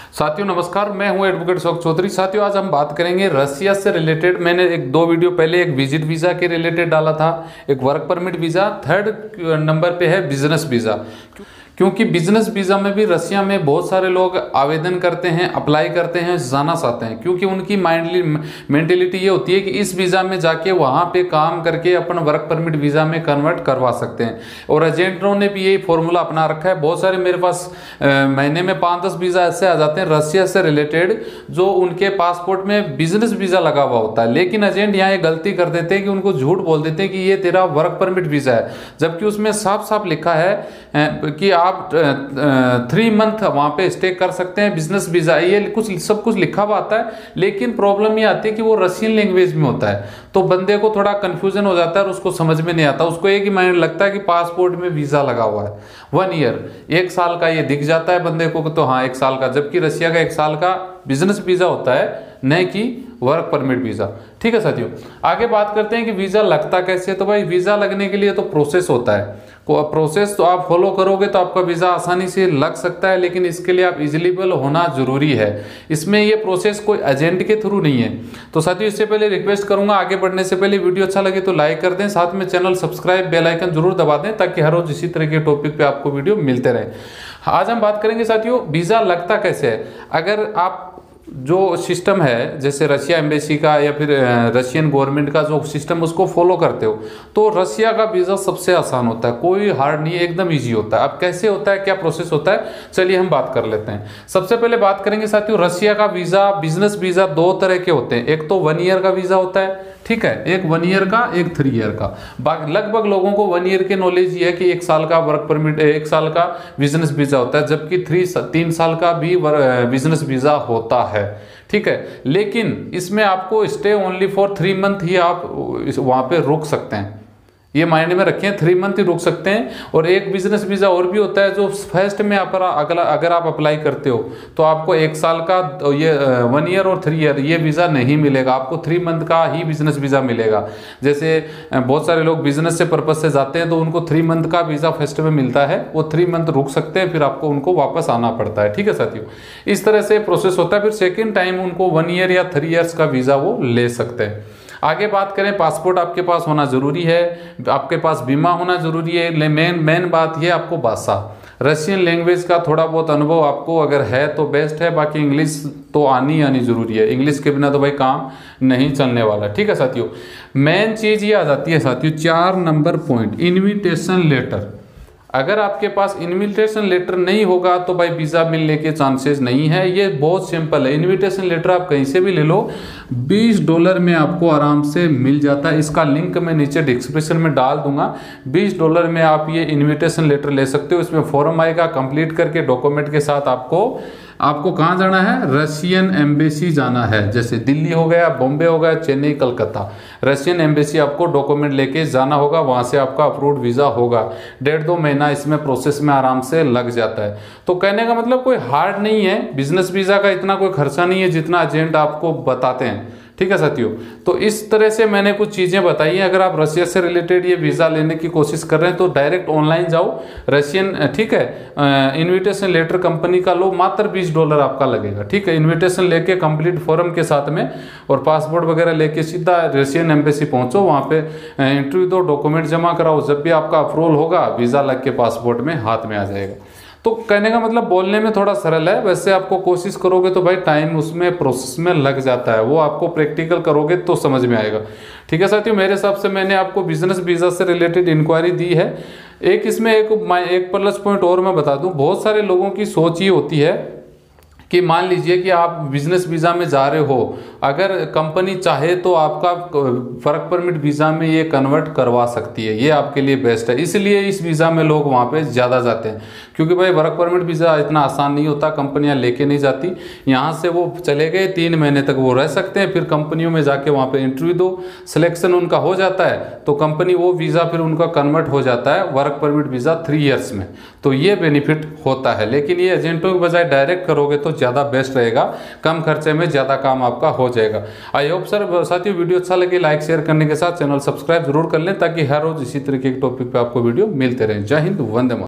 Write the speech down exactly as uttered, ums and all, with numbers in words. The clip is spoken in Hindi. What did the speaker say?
साथियों नमस्कार, मैं हूं एडवोकेट अशोक चौधरी। साथियों आज हम बात करेंगे रसिया से रिलेटेड। मैंने एक दो वीडियो पहले एक विजिट वीज़ा के रिलेटेड डाला था, एक work permit visa, third number पे है बिजनेस वीज़ा। क्योंकि बिजनेस वीज़ा में भी रसिया में बहुत सारे लोग आवेदन करते हैं, अप्लाई करते हैं, जाना चाहते हैं, क्योंकि उनकी माइंडली मेंटेलिटी ये होती है कि इस वीज़ा में जाके वहाँ पे काम करके अपन वर्क परमिट वीज़ा में कन्वर्ट करवा सकते हैं। और एजेंटों ने भी यही फॉर्मूला अपना रखा है। बहुत सारे मेरे पास महीने में पाँच दस वीज़ा ऐसे आ जाते हैं रसिया से रिलेटेड जो उनके पासपोर्ट में बिजनेस वीज़ा लगा हुआ होता है, लेकिन एजेंट यहाँ ये गलती कर देते हैं कि उनको झूठ बोल देते हैं कि ये तेरा वर्क परमिट वीज़ा है, जबकि उसमें साफ साफ लिखा है कि आप थ्री मंथ वहां पे स्टे कर सकते हैं, बिजनेस वीजा, ये कुछ सब कुछ लिखा हुआ आता है। लेकिन प्रॉब्लम ये आती है कि वो रशियन लैंग्वेज में होता है, तो बंदे को थोड़ा कंफ्यूजन हो जाता है और उसको समझ में नहीं आता। उसको एक ही माइंड लगता है कि पासपोर्ट में वीजा लगा हुआ है, वन ईयर एक साल का ये दिख जाता है बंदे को, तो हाँ एक साल का, जबकि रशिया का एक साल का बिजनेस वीजा होता है, न कि वर्क परमिट वीजा। ठीक है साथियों, आगे बात करते हैं कि वीजा लगता कैसे। तो भाई वीजा लगने के लिए तो प्रोसेस होता है, को प्रोसेस तो आप फॉलो करोगे तो आपका वीजा आसानी से लग सकता है, लेकिन इसके लिए आप एलिजिबल होना जरूरी है। इसमें ये प्रोसेस कोई एजेंट के थ्रू नहीं है। तो साथियों इससे पहले रिक्वेस्ट करूंगा, आगे बढ़ने से पहले वीडियो अच्छा लगे तो लाइक कर दें, साथ में चैनल सब्सक्राइब बेल आइकन जरूर दबा दें, ताकि हर रोज इसी तरह के टॉपिक पे आपको वीडियो मिलते रहे। आज हम बात करेंगे साथियों वीजा लगता कैसे है। अगर आप जो सिस्टम है जैसे रशिया एम्बेसी का या फिर रशियन गवर्नमेंट का जो सिस्टम उसको फॉलो करते हो, तो रशिया का वीज़ा सबसे आसान होता है, कोई हार्ड नहीं है, एकदम इजी होता है। अब कैसे होता है, क्या प्रोसेस होता है, चलिए हम बात कर लेते हैं। सबसे पहले बात करेंगे साथियों रशिया का वीज़ा, बिजनेस वीज़ा दो तरह के होते हैं। एक तो वन ईयर का वीज़ा होता है, ठीक है, एक वन ईयर का, एक थ्री ईयर का। लगभग लोगों को वन ईयर के नॉलेज ही है कि एक साल का वर्क परमिट, एक साल का बिजनेस वीजा होता है, जबकि थ्री तीन साल का भी बिजनेस वीजा होता है। ठीक है, लेकिन इसमें आपको stay only for three month ही आप वहां पे रुक सकते हैं, ये मायने में रखें, थ्री मंथ ही रुक सकते हैं। और एक बिजनेस वीजा और भी होता है जो फर्स्ट में आप अगला अगर आप अप्लाई करते हो तो आपको एक साल का ये वन ईयर और थ्री ईयर ये वीजा नहीं मिलेगा, आपको थ्री मंथ का ही बिजनेस वीजा मिलेगा। जैसे बहुत सारे लोग बिजनेस से पर्पज से जाते हैं तो उनको थ्री मंथ का वीजा फर्स्ट में मिलता है, वो थ्री मंथ रुक सकते हैं, फिर आपको उनको वापस आना पड़ता है। ठीक है साथियों, इस तरह से प्रोसेस होता है। फिर सेकेंड टाइम उनको वन ईयर या थ्री ईयर्स का वीजा वो ले सकते हैं। आगे बात करें, पासपोर्ट आपके पास होना जरूरी है, आपके पास बीमा होना जरूरी है। मेन मेन बात ये आपको भाषा, रशियन लैंग्वेज का थोड़ा बहुत अनुभव आपको अगर है तो बेस्ट है, बाकी इंग्लिश तो आनी आनी जरूरी है, इंग्लिश के बिना तो भाई काम नहीं चलने वाला। ठीक है साथियों, मेन चीज ये आ जाती है साथियों, चार नंबर पॉइंट, इनविटेशन लेटर। अगर आपके पास इनविटेशन लेटर नहीं होगा तो भाई वीज़ा मिलने के चांसेस नहीं है। ये बहुत सिंपल है, इनविटेशन लेटर आप कहीं से भी ले लो, बीस डॉलर में आपको आराम से मिल जाता है। इसका लिंक मैं नीचे डिस्क्रिप्शन में डाल दूंगा। बीस डॉलर में आप ये इनविटेशन लेटर ले सकते हो। इसमें फॉर्म आएगा, कंप्लीट करके डॉक्यूमेंट के साथ आपको आपको कहाँ जाना है, रशियन एम्बेसी जाना है। जैसे दिल्ली हो गया, बॉम्बे हो गया, चेन्नई, कलकत्ता, रशियन एम्बेसी आपको डॉक्यूमेंट लेके जाना होगा, वहाँ से आपका अप्रूव्ड वीज़ा होगा। डेढ़ दो महीना इसमें प्रोसेस में आराम से लग जाता है। तो कहने का मतलब कोई हार्ड नहीं है, बिजनेस वीज़ा का इतना कोई खर्चा नहीं है जितना एजेंट आपको बताते हैं। ठीक है साथियों, तो इस तरह से मैंने कुछ चीज़ें बताई हैं। अगर आप रशिया से रिलेटेड ये वीज़ा लेने की कोशिश कर रहे हैं तो डायरेक्ट ऑनलाइन जाओ, रशियन, ठीक है, इनविटेशन लेटर कंपनी का लो, मात्र बीस डॉलर आपका लगेगा। ठीक है, इनविटेशन लेके कंप्लीट फॉर्म के साथ में और पासपोर्ट वगैरह लेके सीधा रशियन एम्बेसी पहुंचो, वहाँ पे इंटरव्यू दो, डॉक्यूमेंट जमा कराओ, जब भी आपका अप्रूवल होगा वीज़ा लग के पासपोर्ट में हाथ में आ जाएगा। तो कहने का मतलब बोलने में थोड़ा सरल है, वैसे आपको कोशिश करोगे तो भाई टाइम उसमें प्रोसेस में लग जाता है, वो आपको प्रैक्टिकल करोगे तो समझ में आएगा। ठीक है साथियों, मेरे हिसाब से मैंने आपको बिजनेस वीज़ा से रिलेटेड इंक्वायरी दी है। एक इसमें एक एक प्लस पॉइंट और मैं बता दूं, बहुत सारे लोगों की सोच ये होती है कि मान लीजिए कि आप बिजनेस वीज़ा में जा रहे हो, अगर कंपनी चाहे तो आपका वर्क परमिट वीज़ा में ये कन्वर्ट करवा सकती है, ये आपके लिए बेस्ट है। इसलिए इस वीज़ा में लोग वहाँ पे ज़्यादा जाते हैं, क्योंकि भाई वर्क परमिट वीज़ा इतना आसान नहीं होता, कंपनियाँ लेके नहीं जाती। यहाँ से वो चले गए, तीन महीने तक वो रह सकते हैं, फिर कंपनियों में जाके वहाँ पे इंटरव्यू दो, सिलेक्शन उनका हो जाता है तो कंपनी वो वीज़ा फिर उनका कन्वर्ट हो जाता है work permit visa three years में। तो ये बेनिफिट होता है, लेकिन ये एजेंटों के बजाय डायरेक्ट करोगे तो ज़्यादा बेस्ट रहेगा, कम खर्चे में ज़्यादा काम आपका हो जाएगा। आई होप सर साथियों वीडियो अच्छा लगे, लाइक शेयर करने के साथ चैनल सब्सक्राइब जरूर कर लें, ताकि हर रोज इसी तरीके के टॉपिक पे आपको वीडियो मिलते रहे। जय हिंद, वंदे मातरम।